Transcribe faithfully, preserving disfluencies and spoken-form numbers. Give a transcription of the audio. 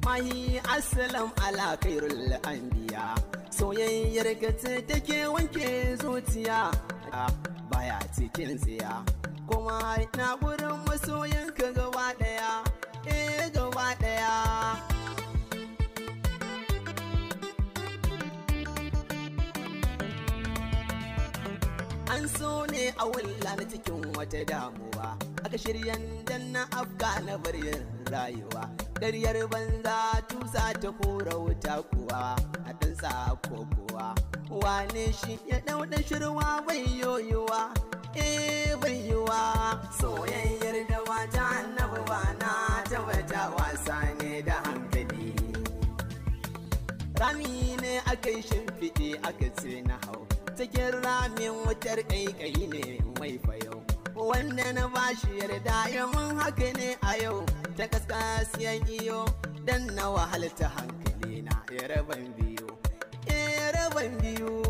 mahi assalam ala khairul anbiya soyayyar ka ce take wanke zuciya baya cikin tsiya kuma na gurin masoyanka gaba daya eh gaba daya an so ne a wulla na cikin wata damuwa aka shiryan dan na afga na barin rayuwa ƙaryar banza tusa ta kora wuta kuwa a ɗan tsako kuwa wane shi ya ɗauɗa shirwa bai yoyuwa eh bai yiwa soyayyar da wata annabi ba na tabbata wasa ne da hankali rami ne aka yi shimfiɗe aka ce na hau cikin ramin wutar ƙaiƙayi ne mai fayo wanda na bashi yarda yamin haka ne a yau ta kaskasiyan iyo dan na wahalta hankali na ya raban biyu ya raban biyu